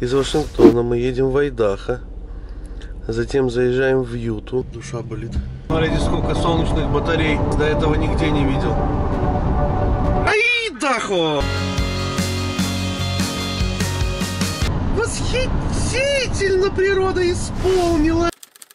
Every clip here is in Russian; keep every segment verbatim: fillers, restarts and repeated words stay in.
Из Вашингтона мы едем в Айдахо, затем заезжаем в Юту. Душа болит. Смотрите, сколько солнечных батарей. До этого нигде не видел. Айдахо! Восхитительно природа исполнила.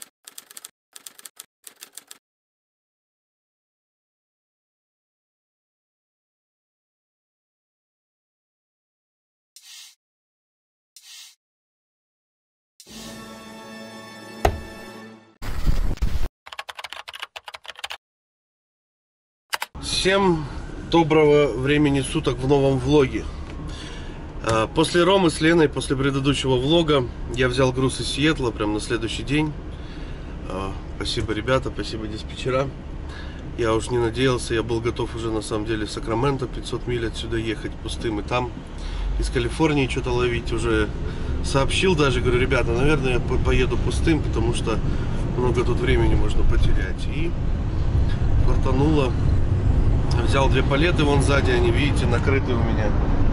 Всем доброго времени суток в новом влоге. После Ромы с Леной, после предыдущего влога, я взял груз из Сиэтла прям на следующий день. Спасибо, ребята, спасибо, диспетчера. Я уж не надеялся, я был готов уже на самом деле в Сакраменто, пятьсот миль отсюда ехать пустым, и там из Калифорнии что-то ловить. Уже сообщил даже, говорю, ребята, наверное, я поеду пустым, потому что много тут времени можно потерять. И фартануло. Взял две палеты, вон сзади они, видите, накрыты у меня.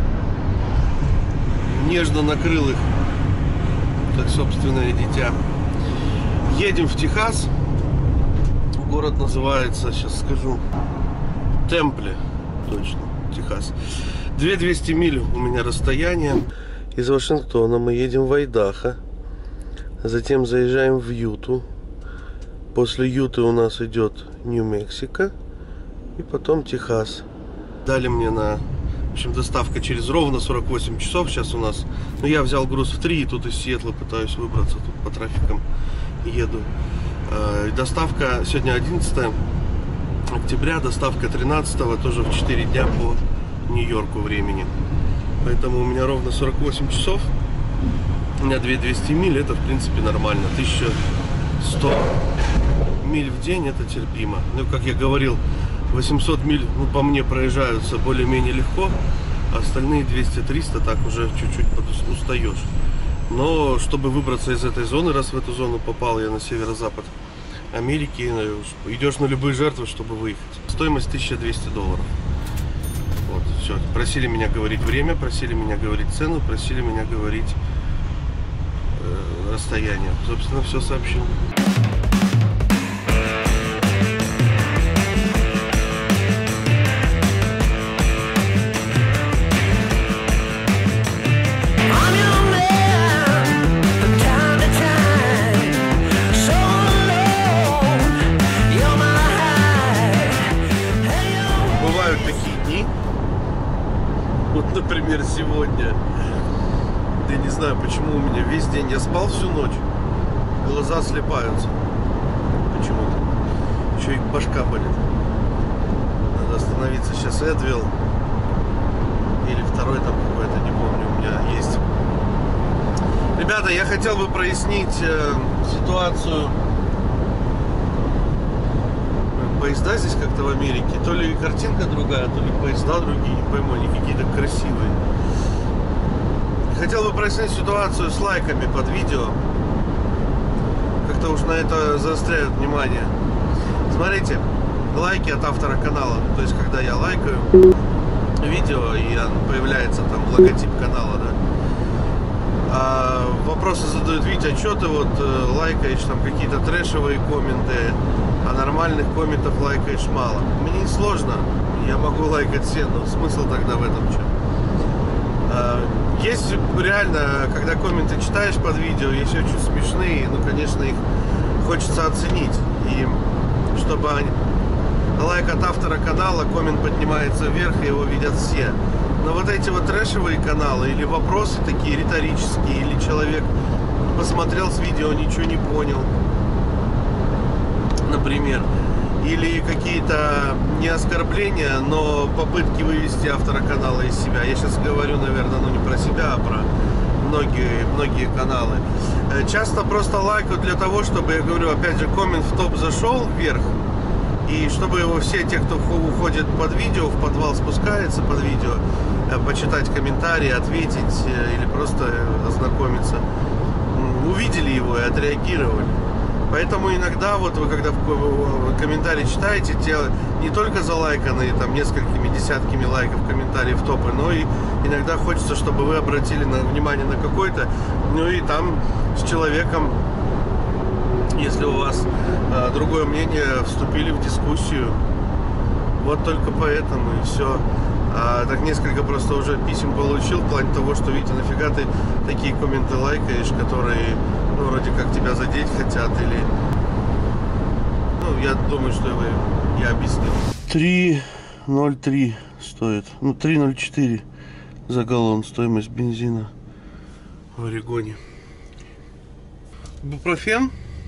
Нежно накрыл их, как собственное дитя. Едем в Техас. Город называется, сейчас скажу, Темпле. Точно, Техас. две тысячи двести миль у меня расстояние. Из Вашингтона мы едем в Айдахо, затем заезжаем в Юту. После Юты у нас идет Нью-Мексико. И потом Техас. Дали мне на... В общем, доставка через ровно сорок восемь часов сейчас у нас. Но я взял груз в три, и тут из Сиэтла пытаюсь выбраться. Тут по трафикам еду. Доставка сегодня одиннадцатое октября, доставка тринадцатого, тоже в четыре дня по Нью-Йорку времени. Поэтому у меня ровно сорок восемь часов. У меня две тысячи двести миль, это в принципе нормально. тысяча сто миль в день, это терпимо. Ну, как я говорил, восемьсот миль, ну, по мне проезжаются более-менее легко, а остальные двести-триста так уже чуть-чуть устаешь. Но чтобы выбраться из этой зоны, раз в эту зону попал я на северо-запад Америки, идешь на любые жертвы, чтобы выехать. Стоимость тысяча двести долларов. Вот, все. Просили меня говорить время, просили меня говорить цену, просили меня говорить э, расстояние. Собственно, все сообщил. Например, сегодня. Я не знаю, почему у меня весь день. Я спал всю ночь. Глаза слепаются. Почему-то. Еще и башка болит. Надо остановиться. Сейчас Эдвил. Или второй там какой-то, не помню, у меня есть. Ребята, я хотел бы прояснить э, ситуацию. Поезда здесь как-то в Америке, то ли картинка другая, то ли поезда другие, не пойму, они какие-то красивые. Хотел бы прояснить ситуацию с лайками под видео. Как-то уж на это заостряют внимание. Смотрите, лайки от автора канала, то есть когда я лайкаю видео и появляется там логотип канала, да, а вопросы задают: Витя, а что ты вот лайкаешь там какие-то трэшевые комменты, а нормальных комментов лайкаешь мало? Мне не сложно, я могу лайкать все, но смысл тогда в этом чем? Есть реально, когда комменты читаешь под видео, есть очень смешные, ну, конечно, их хочется оценить. И чтобы они... лайк от автора канала, коммент поднимается вверх, и его видят все. Но вот эти вот трэшевые каналы, или вопросы такие риторические, или человек посмотрел с видео, ничего не понял, например, или какие-то не оскорбления, но попытки вывести автора канала из себя. Я сейчас говорю, наверное, ну не про себя, а про многие, многие каналы. Часто просто лайкают для того, чтобы, я говорю, опять же, коммент в топ зашел вверх, и чтобы его все те, кто уходит под видео, в подвал спускается под видео, почитать комментарии, ответить или просто ознакомиться, увидели его и отреагировали. Поэтому иногда, вот вы когда в комментарии читаете, те не только залайканные там несколькими десятками лайков комментариев топы, но и иногда хочется, чтобы вы обратили на, внимание на какой-то, ну и там с человеком, если у вас э, другое мнение, вступили в дискуссию. Вот только поэтому и все. А так несколько просто уже писем получил в плане того, что, Витя, нафига ты такие комменты лайкаешь, которые, ну, вроде как тебя задеть хотят, или... Ну, я думаю, что вы, я объяснил. три ноль три стоит, ну, три ноль четыре за галлон стоимость бензина в Орегоне. Бупрофен.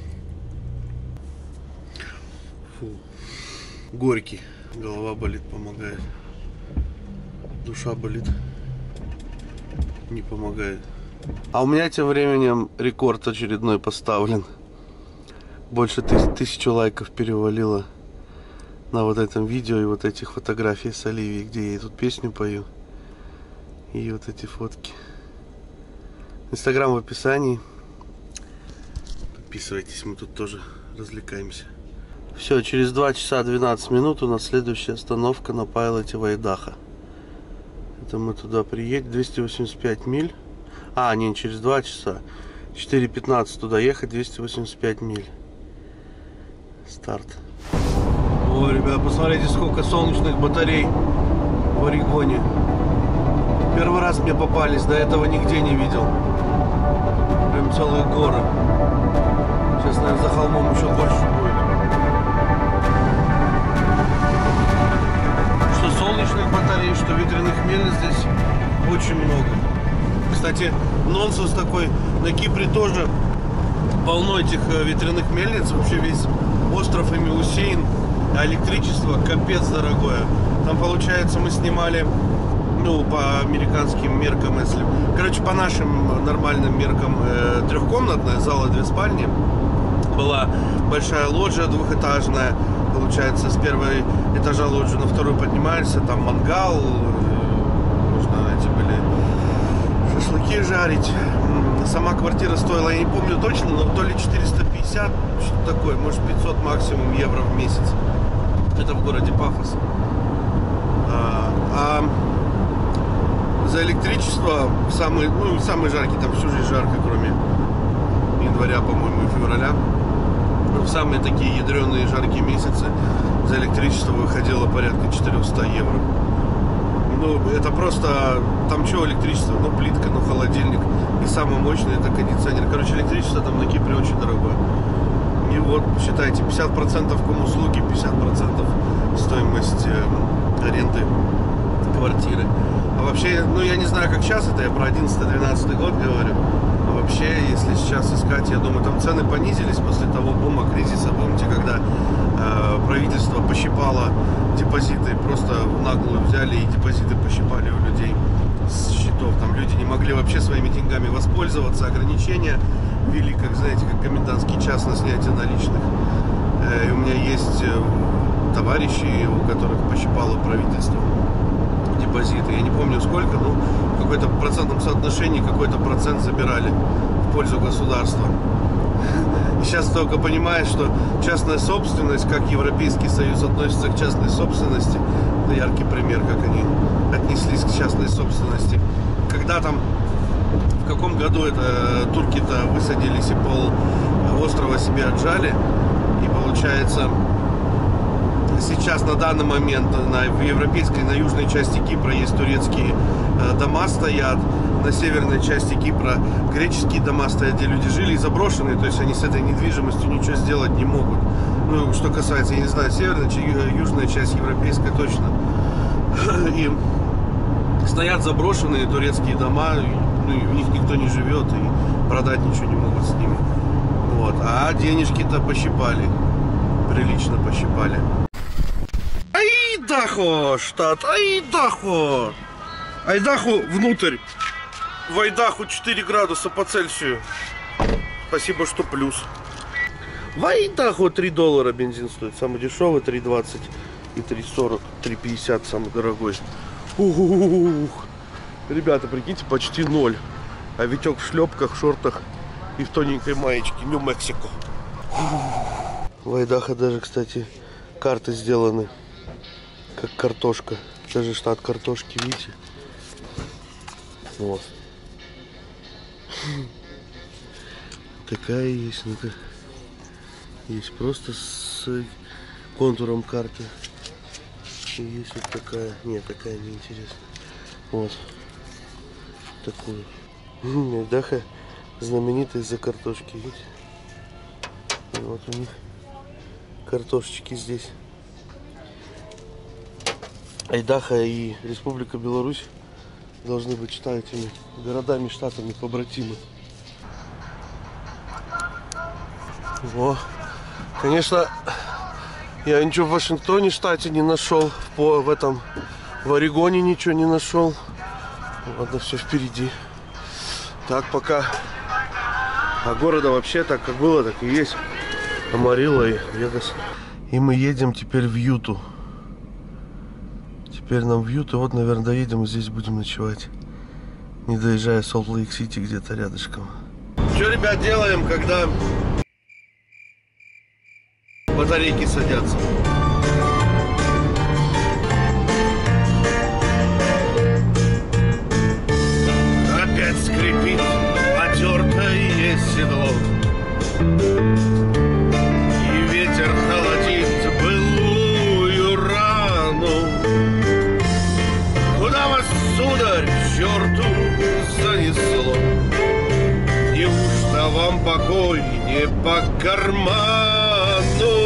Фу. Горький. Голова болит, помогает. Душа болит, не помогает. А у меня тем временем рекорд очередной поставлен. Больше тыс тысячи лайков перевалило на вот этом видео и вот этих фотографий с Оливией, где я тут песню пою. И вот эти фотки. Инстаграм в описании. Подписывайтесь, мы тут тоже развлекаемся. Все, через два часа двенадцать минут у нас следующая остановка на Пайлоте в Айдахо. Это мы туда приедем. двести восемьдесят пять миль. А, не, через два часа. четыре пятнадцать туда ехать, двести восемьдесят пять миль. Старт. О, ребят, посмотрите, сколько солнечных батарей в Орегоне. Первый раз мне попались, до этого нигде не видел. Прям целые горы. Сейчас, наверное, за холмом еще больше будет. Что солнечных батарей, что ветряных мельниц здесь очень много. Кстати, нонсенс такой, на Кипре тоже полно этих ветряных мельниц. Вообще весь остров ими усеян, а электричество капец дорогое. Там, получается, мы снимали, ну, по американским меркам, если... Короче, по нашим нормальным меркам, э, трехкомнатная, зала, две спальни. Была большая лоджия двухэтажная. Получается, с первого этажа лоджии на второй поднимаешься, там мангал, можно эти были шашлыки жарить. Сама квартира стоила, я не помню точно, но то ли четыреста пятьдесят, что-то такое, может пятьсот максимум евро в месяц. Это в городе Пафос. А, а за электричество самый, ну, самый жаркий, там всю жизнь жарко, кроме января, по-моему, и февраля. В самые такие ядреные жаркие месяцы за электричество выходило порядка четыреста евро. Ну, это просто... Там что электричество? Ну, плитка, ну, холодильник. И самый мощный это кондиционер. Короче, электричество там на Кипре очень дорогое. И вот, считайте, пятьдесят процентов комуслуги, пятьдесят процентов стоимость э, аренды квартиры. А вообще, ну, я не знаю, как сейчас это, я про одиннадцатый-двенадцатый год говорю. Вообще, если сейчас искать, я думаю, там цены понизились после того бума, кризиса. Помните, когда э, правительство пощипало депозиты, просто в наглую взяли и депозиты пощипали у людей с счетов. Там люди не могли вообще своими деньгами воспользоваться, ограничения ввели, как, знаете, как комендантский час на снятие наличных. Э, и у меня есть э, товарищи, у которых пощипало правительство депозиты. Я не помню сколько, но в какой-то процентном соотношении какой-то процент забирали в пользу государства. И сейчас только понимаешь, что частная собственность, как Европейский Союз относится к частной собственности, это яркий пример, как они отнеслись к частной собственности. Когда там, в каком году это турки-то высадились и пол острова себе отжали, и получается... Сейчас на данный момент на, в европейской, на южной части Кипра есть турецкие э, дома стоят, на северной части Кипра греческие дома стоят, где люди жили и заброшенные, то есть они с этой недвижимостью ничего сделать не могут. Ну, что касается, я не знаю, северная, южная часть европейская точно. И стоят заброшенные турецкие дома, ну, и в них никто не живет, и продать ничего не могут с ними. Вот. А денежки-то пощипали, прилично пощипали. Айдахо, штат, Айдахо. Айдахо внутрь. В Айдахо четыре градуса по Цельсию. Спасибо, что плюс. В Айдахо три доллара бензин стоит. Самый дешевый три двадцать и три сорок. три пятьдесят самый дорогой. Ух. Ребята, прикиньте, почти ноль. А Витек в шлепках, шортах и в тоненькой маечке. Нью-Мексико. В Айдахо даже, кстати, карты сделаны как картошка. Даже штат картошки, видите? Вот. Такая есть, ну-ка. Есть просто с контуром карты. И есть вот такая. Нет, такая неинтересная. Вот. Такую. Айдахо знаменитая из-за картошки, видите? Вот у них картошечки здесь. Айдахо и Республика Беларусь должны быть, считаю, этими городами, штатами побратимы. О, конечно, я ничего в Вашингтоне штате не нашел, в, в этом, в Орегоне ничего не нашел. Ладно, все впереди. Так пока. А города вообще так, как было, так и есть. Амарилла и Вегас. И мы едем теперь в Юту. Теперь нам в Юту. Вот, наверное, доедем и здесь будем ночевать. Не доезжая Солт-Лейк-Сити, где-то рядышком. Что, ребят, делаем, когда батарейки садятся? Опять скрипит потертое седло. И ветер холодит былую рану. Куда вас, сударь, к черту занесло? Неужто вам покой не по карману?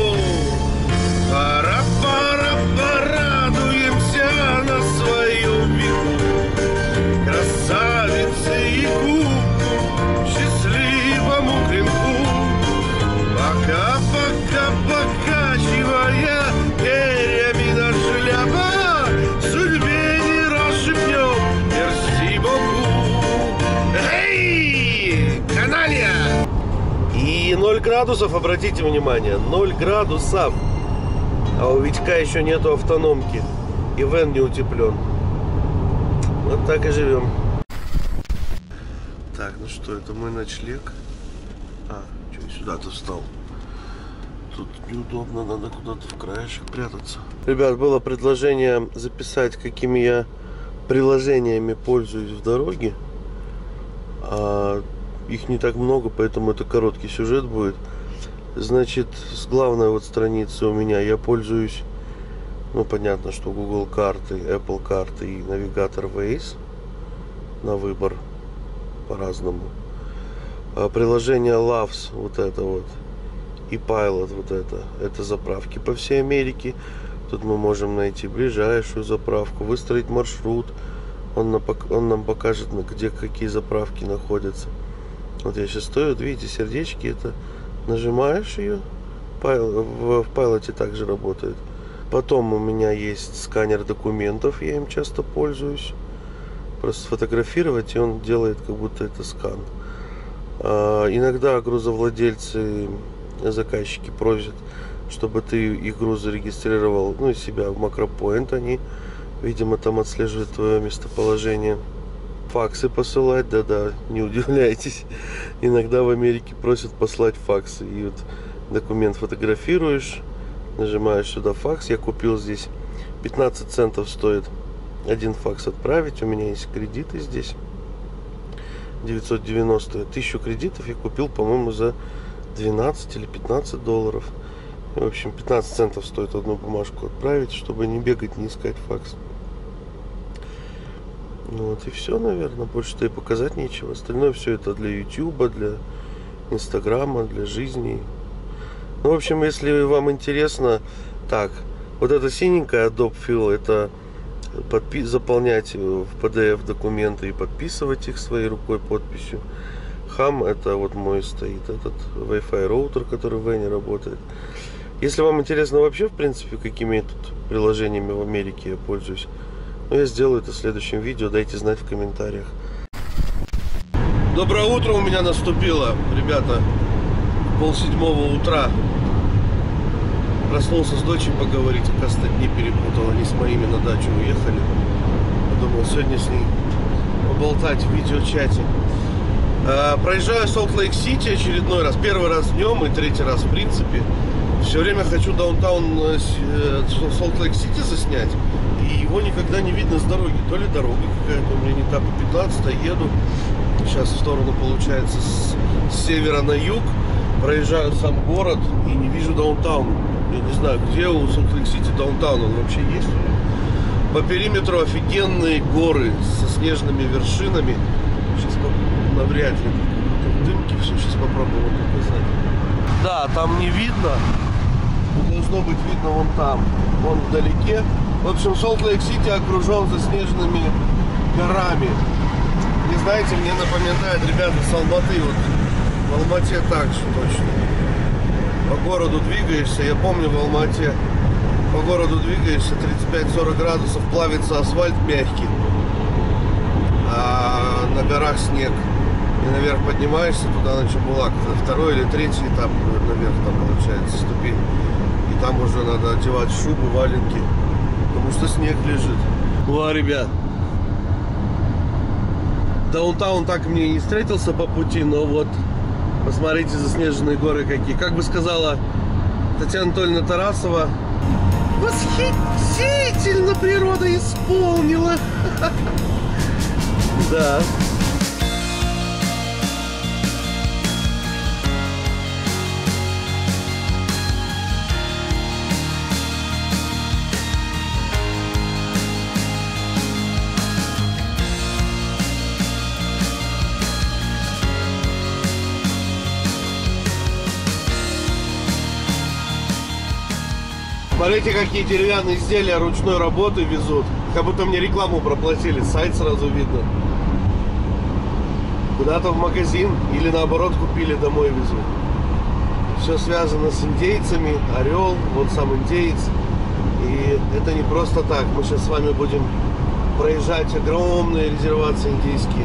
Пора, пора, порадуемся на свою веку. Красавицы и куку, счастливому клинку. Пока, пока, покачивая перьями на шляпа, судьбе не расшибнем, мерси боку. Эй, каналья! И ноль градусов, обратите внимание, ноль градусов. А у Витька еще нету автономки. И вен не утеплен. Вот так и живем. Так, ну что, это мой ночлег. А, что, я сюда-то встал. Тут неудобно, надо куда-то в краешек прятаться. Ребят, было предложение записать, какими я приложениями пользуюсь в дороге. А их не так много, поэтому это короткий сюжет будет. Значит, с главной вот страницы у меня я пользуюсь, ну, понятно, что Google карты, Apple карты и навигатор Waze на выбор по-разному. А приложение Loves, вот это вот, и Pilot, вот это, это заправки по всей Америке. Тут мы можем найти ближайшую заправку, выстроить маршрут. Он нам, он нам покажет, где какие заправки находятся. Вот я сейчас стою, вот видите, сердечки, это нажимаешь ее, в Pilot также работает. Потом у меня есть сканер документов, я им часто пользуюсь. Просто сфотографировать, и он делает, как будто это скан. А, иногда грузовладельцы, заказчики просят, чтобы ты их груз зарегистрировал, ну, и себя в Макропоинт. Они, видимо, там отслеживают твое местоположение. Факсы посылать, да-да, не удивляйтесь. Иногда в Америке просят послать факсы. И вот документ фотографируешь, нажимаешь сюда факс. Я купил здесь, пятнадцать центов стоит один факс отправить. У меня есть кредиты здесь. девятьсот девяносто. Тысячу кредитов я купил, по-моему, за двенадцать или пятнадцать долларов. В общем, пятнадцать центов стоит одну бумажку отправить, чтобы не бегать, не искать факс. Ну вот и все, наверное. Больше-то и показать нечего. Остальное все это для ютуба, для инстаграма, для жизни. Ну, в общем, если вам интересно, так, вот эта синенькая Adobe Fill, это подпи- заполнять в пи ди эф документы и подписывать их своей рукой подписью. Хам, это вот мой стоит этот Wi-Fi роутер, который в Вене работает. Если вам интересно вообще, в принципе, какими тут приложениями в Америке я пользуюсь, ну, я сделаю это в следующем видео, дайте знать в комментариях. Доброе утро у меня наступило, ребята. Полседьмого утра. Проснулся с дочерью поговорить, оказывается, дни перепутал. Они с моими на дачу уехали. Подумал, сегодня с ней поболтать в видеочате. Проезжаю Солт-Лейк-Сити очередной раз. Первый раз днем и третий раз в принципе. Все время хочу даунтаун Солт-Лейк-Сити заснять. И его никогда не видно с дороги. То ли дорога какая-то у меня не та, по пятнадцатой еду. Сейчас в сторону, получается, с, с севера на юг. Проезжаю сам город и не вижу даунтаун. Я не знаю, где у Солт-Лейк-Сити даунтаун. Он вообще есть? По периметру офигенные горы со снежными вершинами. Сейчас навряд ли в дымке все. Сейчас попробую вам показать. Да, там не видно. Должно быть видно вон там. Вон вдалеке. В общем, Солт-Лейк-Сити окружен заснеженными горами. И знаете, мне напоминает, ребята, с Алматы. Вот в Алмате так же точно. По городу двигаешься. Я помню, в Алмате по городу двигаешься, тридцать пять сорок градусов, плавится асфальт мягкий. А на горах снег. И наверх поднимаешься туда на Чебулак. Второй или третий этап наверх там получается ступень. И там уже надо одевать шубы, валенки. Потому что снег лежит. О, ребят. Даунтаун так мне и не встретился по пути, но вот посмотрите, заснеженные горы какие. Как бы сказала Татьяна Анатольевна Тарасова, восхитительно природа исполнила. Да. Смотрите, какие деревянные изделия ручной работы везут. Как будто мне рекламу проплатили. Сайт сразу видно. Куда-то в магазин или наоборот купили, домой везут. Все связано с индейцами. Орел, вот сам индеец. И это не просто так. Мы сейчас с вами будем проезжать огромные резервации индейские.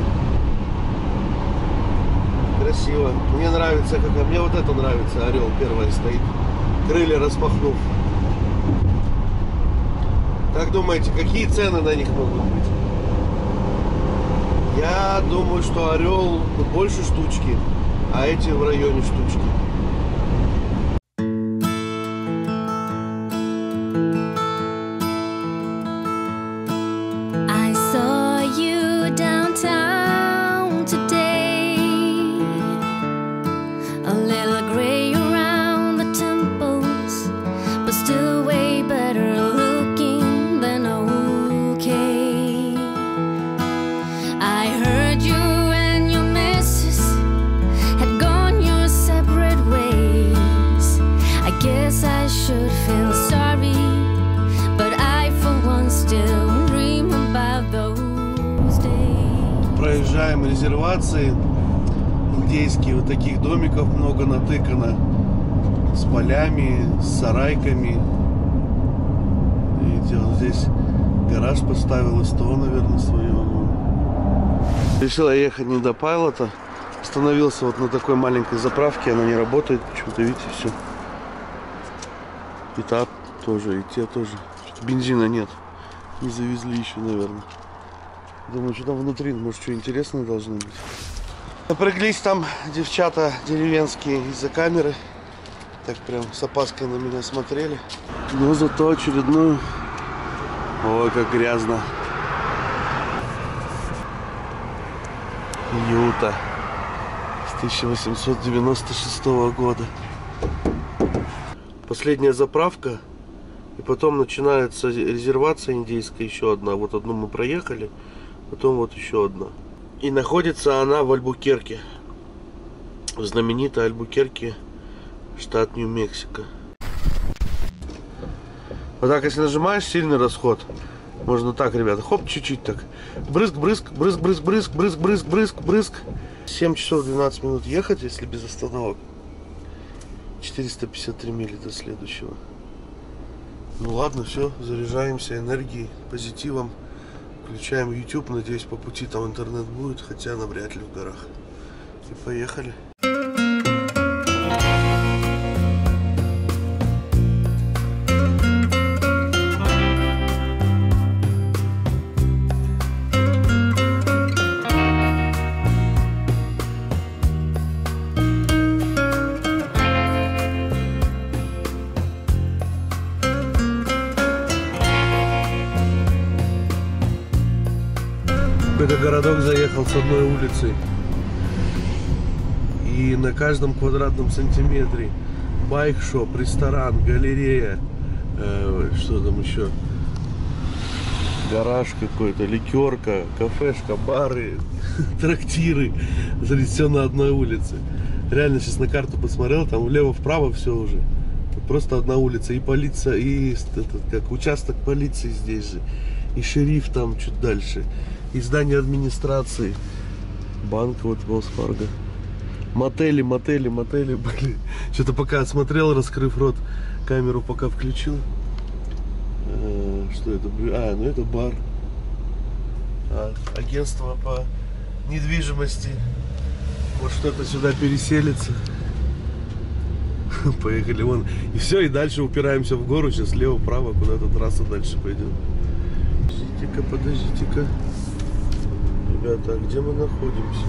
Красиво. Мне нравится, как... Мне вот это нравится. Орел первый стоит. Крылья распахнув. Как думаете, какие цены на них могут быть? Я думаю, что орел больше штучки, а эти в районе штучки. Проезжаем резервации индейские, вот таких домиков много натыкано, с полями, с сарайками. Видите, вот здесь гараж поставил, СТО, наверное, свое. Решил я ехать не до Пайлота, остановился вот на такой маленькой заправке, она не работает почему-то, видите, все. И та тоже, и те тоже. Бензина нет, не завезли еще, наверное. Думаю, что там внутри, может, что интересное должно быть. Напряглись там девчата деревенские из-за камеры. Так прям с опаской на меня смотрели. Но зато очередную... Ой, как грязно. Юта. С тысяча восемьсот девяносто шестого года. Последняя заправка. И потом начинается резервация индейская, еще одна. Вот одну мы проехали. Потом вот еще одна. И находится она в Альбукерке. В знаменитой Альбукерке, штат Нью-Мексико. Вот так, если нажимаешь, сильный расход. Можно так, ребята, хоп, чуть-чуть так. Брызг, брызг, брызг, брызг, брызг, брызг, брызг, брызг, брызг. семь часов двенадцать минут ехать, если без остановок. четыреста пятьдесят три мили до следующего. Ну ладно, все, заряжаемся энергией, позитивом. Включаем YouTube, надеюсь, по пути там интернет будет, хотя навряд ли в горах. И поехали. городок заехал с одной улицей. И на каждом квадратном сантиметре байк-шоп, ресторан, галерея, э, что там еще, гараж какой-то, ликерка, кафешка, бары, трактиры. Смотрите, все на одной улице. Реально сейчас на карту посмотрел, там влево-вправо все уже. Просто одна улица. И полиция, и этот, как участок полиции здесь же. И шериф там чуть дальше. И здание администрации. Банк вот Wells-Fargo. Мотели, мотели, мотели были. Что-то пока смотрел, раскрыв рот, камеру пока включил. Э, что это? А, ну это бар. А, агентство по недвижимости. Вот что-то сюда переселится. Поехали вон. И все, и дальше упираемся в гору. Сейчас слева-право куда-то трасса дальше пойдет. Подождите-ка, подождите-ка. Ребята, а где мы находимся?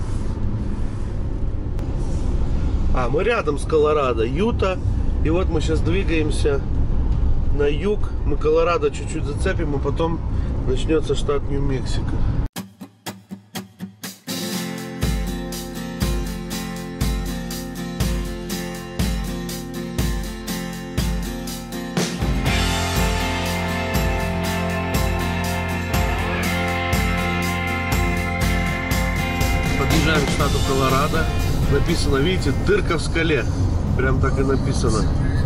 А, мы рядом с Колорадо, Юта. И вот мы сейчас двигаемся на юг. Мы Колорадо чуть-чуть зацепим, а потом начнется штат Нью-Мексико. Подъезжаем к штату Колорадо. Написано, видите, дырка в скале. Прям так и написано.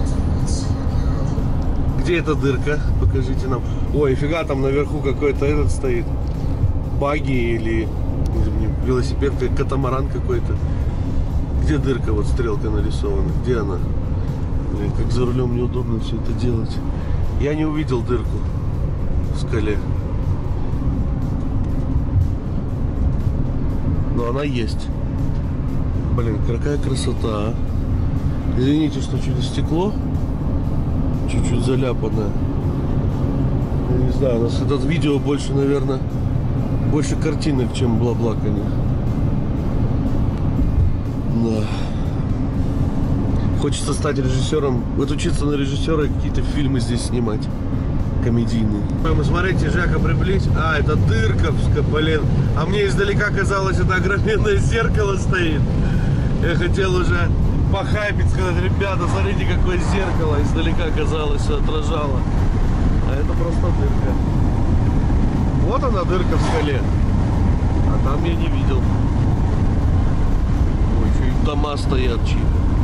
Где эта дырка? Покажите нам. Ой, фига, там наверху какой-то этот стоит. Багги или велосипед, как катамаран какой-то. Где дырка? Вот стрелка нарисована. Где она? Блин, как за рулем неудобно все это делать. Я не увидел дырку в скале. Но она есть. Блин, какая красота. Извините, что через стекло чуть-чуть заляпанное. Я не знаю, у нас этот видео больше, наверное, больше картинок, чем бла-блаканье. Да. Хочется стать режиссером, вот учиться на режиссера и какие-то фильмы здесь снимать. Комедийные. Мы смотрите, Жека приблизь. А, это дырка, блин. А мне издалека казалось, это огроменное зеркало стоит. Я хотел уже похайпить, сказать, ребята, смотрите, какое зеркало. Издалека казалось, все отражало. А это просто дырка. Вот она, дырка в скале. А там я не видел. Ой, что и дома стоят чьи.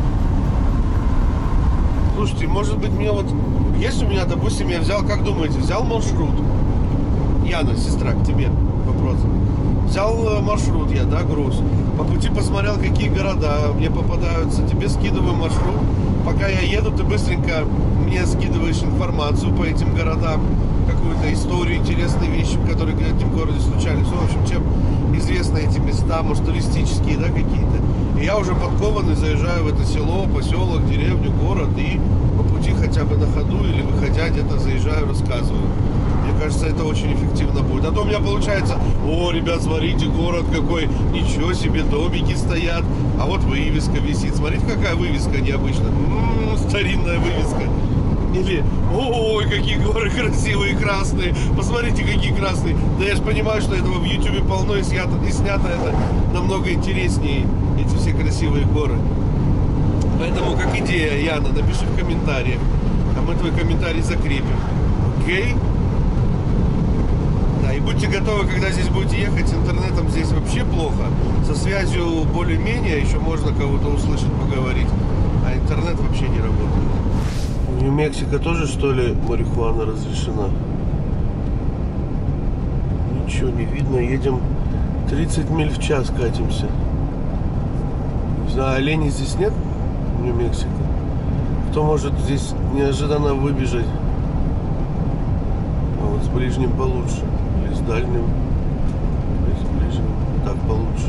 Слушайте, может быть, мне вот... Есть у меня, допустим, я взял, как думаете, взял маршрут. Яна, сестра, к тебе вопрос. Взял маршрут я, да, груз. По пути посмотрел, какие города мне попадаются. Тебе скидываю маршрут. Пока я еду, ты быстренько мне скидываешь информацию по этим городам. Какую-то историю, интересные вещи, которые в этом городе случались. В общем, чем известны эти места, может, туристические, да, какие-то. И я уже подкованный заезжаю в это село, поселок, деревню, город. И по пути хотя бы на ходу или выходя где-то заезжаю, рассказываю. Мне кажется, это очень эффективно будет. А то у меня получается, о, ребят, смотрите, город какой, ничего себе, домики стоят. А вот вывеска висит. Смотрите, какая вывеска необычная. М-м, старинная вывеска. Или, ой, какие горы красивые, красные. Посмотрите, какие красные. Да я же понимаю, что этого в ютубе полно и снято, и снято это намного интереснее, эти все красивые горы. Поэтому, как идея, Яна, напиши в комментариях. А мы твой комментарий закрепим. Окей? Да, и будьте готовы, когда здесь будете ехать, с интернетом здесь вообще плохо. Со связью более-менее, еще можно кого-то услышать, поговорить. А интернет вообще не работает. В Нью-Мексико тоже, что ли, марихуана разрешена? Ничего не видно. Едем тридцать миль в час, катимся. Не знаю, оленей здесь нет в Нью-Мексико? Кто может здесь неожиданно выбежать? А вот с ближним получше. Или с дальним. Или с ближним. Так получше.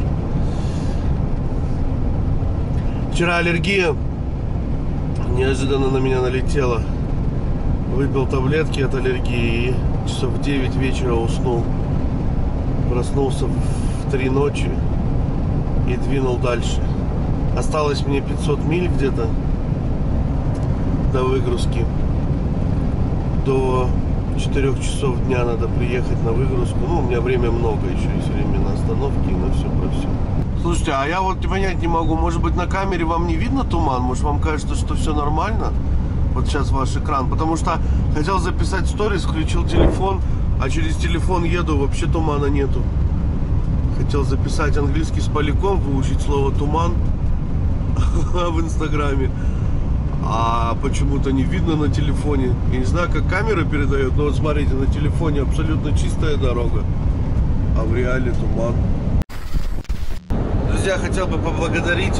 Вчера аллергия неожиданно на меня налетела. Выпил таблетки от аллергии и часов в девять вечера уснул. Проснулся в три ночи и двинул дальше. Осталось мне пятьсот миль где-то до выгрузки, до четырёх часов дня надо приехать на выгрузку. Ну, у меня время много еще, есть время на остановке и на все про все. Слушайте, а я вот понять не могу, может быть, на камере вам не видно туман? Может, вам кажется, что все нормально? Вот сейчас ваш экран. Потому что хотел записать сторис, включил телефон, а через телефон еду, вообще тумана нету. Хотел записать английский с поляком, выучить слово туман в инстаграме. А почему-то не видно на телефоне. Я не знаю, как камера передает, но вот смотрите, на телефоне абсолютно чистая дорога, а в реале туман. Друзья, хотел бы поблагодарить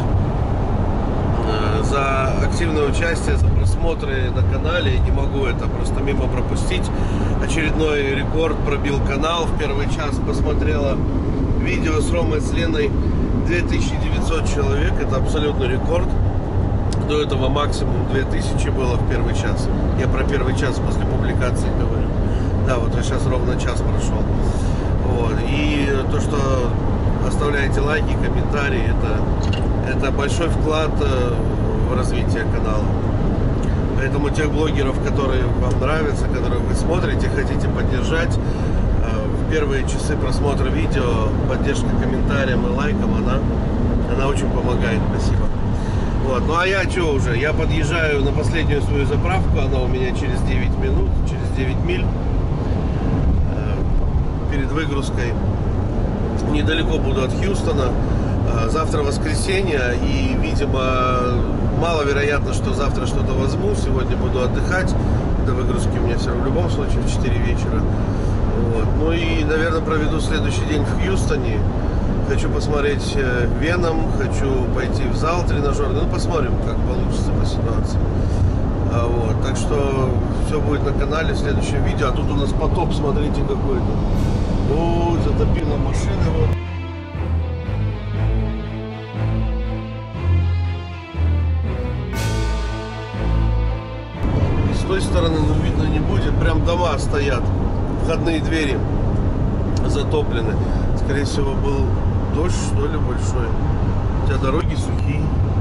за активное участие, за просмотры на канале. Я не могу это просто мимо пропустить. Очередной рекорд пробил канал. В первый час посмотрело видео с Ромой, с Леной две тысячи девятьсот человек. Это абсолютный рекорд. До этого максимум две тысячи было в первый час. Я про первый час после публикации говорю. Да, вот сейчас ровно час прошел. Вот. И то, что оставляете лайки, комментарии, это, это большой вклад в развитие канала. Поэтому тех блогеров, которые вам нравятся, которые вы смотрите, хотите поддержать, в первые часы просмотра видео поддержка комментарием и лайком, она, она очень помогает. Спасибо. Вот. Ну а я что уже? Я подъезжаю на последнюю свою заправку. Она у меня через девять минут, через девять миль перед выгрузкой. Недалеко буду от Хьюстона. Завтра воскресенье, и, видимо, маловероятно, что завтра что-то возьму. Сегодня буду отдыхать. До выгрузки у меня все в любом случае в четыре вечера. Вот. Ну и, наверное, проведу следующий день в Хьюстоне. Хочу посмотреть Веном, хочу пойти в зал тренажерный. Ну, посмотрим, как получится по ситуации. А, вот. Так что все будет на канале в следующем видео. А тут у нас потоп, смотрите, какой-то. О, затопила машина. Вот. И с той стороны, ну, видно не будет. Прям дома стоят. Входные двери затоплены. Скорее всего, был дождь, что ли, большой. Хотя дороги сухие.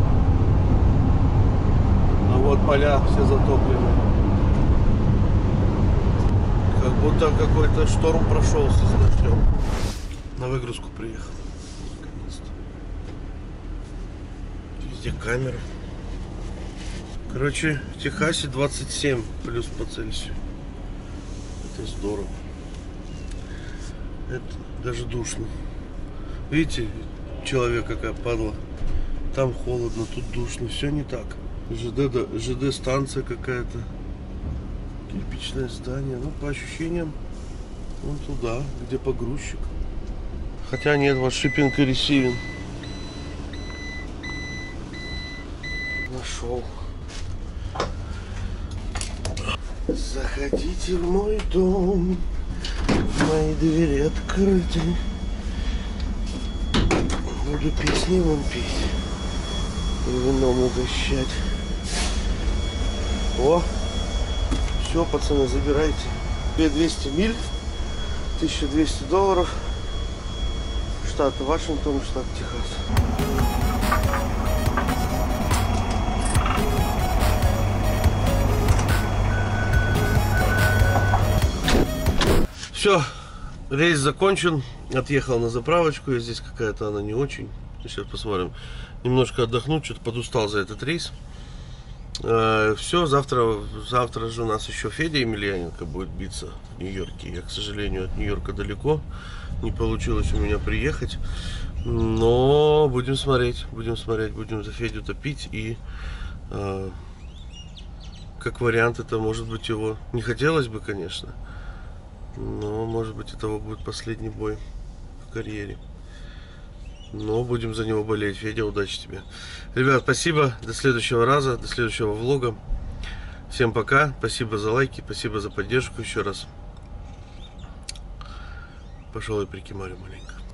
А вот поля все затоплены. Как будто какой-то шторм прошелся с дождем. На выгрузку приехал. Наконец-то. Везде камеры. Короче, в Техасе двадцать семь плюс по Цельсию. Это здорово. Это даже душно. Видите, человек какая падла. Там холодно, тут душно. Все не так. ЖД, ЖД станция какая-то. Кирпичное здание. Ну, по ощущениям, вон туда, где погрузчик. Хотя нет, вот шиппинг и ресивинг. Нашел. Заходите в мой дом. Мои двери открыты. Буду песни вам петь. И вином угощать. О! Все, пацаны, забирайте. две тысячи двести миль. тысяча двести долларов. Штат Вашингтон, штат Техас. Все, рейс закончен, отъехал на заправочку, и здесь какая-то она не очень. Сейчас посмотрим. Немножко отдохнуть, что-то подустал за этот рейс. Все, завтра, завтра же у нас еще Федя Емельяненко будет биться в Нью-Йорке. Я, к сожалению, от Нью-Йорка далеко. Не получилось у меня приехать. Но будем смотреть, будем смотреть, будем за Федю топить. И э, как вариант, это может быть его. Не хотелось бы, конечно. Но, может быть, это будет последний бой в карьере. Но будем за него болеть. Федя, удачи тебе. Ребят, спасибо. До следующего раза, до следующего влога. Всем пока. Спасибо за лайки, спасибо за поддержку еще раз. Пошел и прикимарю маленько.